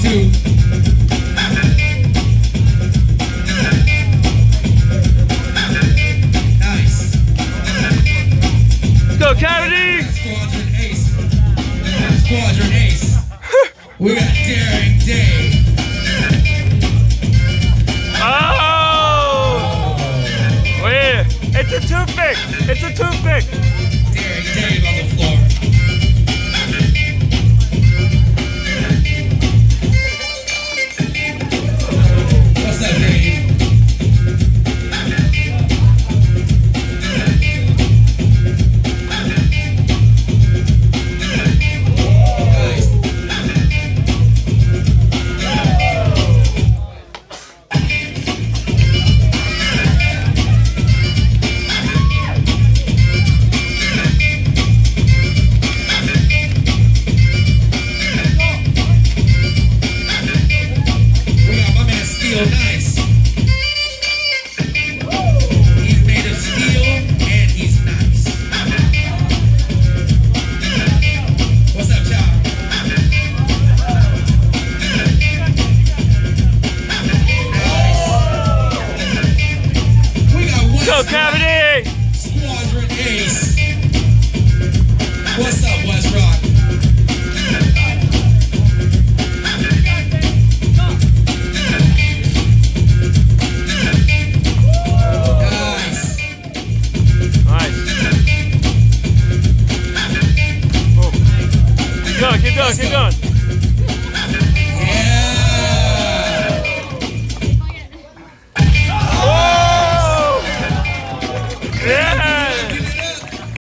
2. Nice. Let's go, Cavity! Squadron Ace. Squadron Ace. We got Daring Dave. Oh! Wait, it's a toothpick! It's a toothpick! Daring Dave on the floor. What's that, Dave? Nice. He's made of steel and he's nice. What's up, Chow? Nice. We got one. Go, Cavity! Squadron Ace. What's up, West Rock? Keep going, keep going, keep going.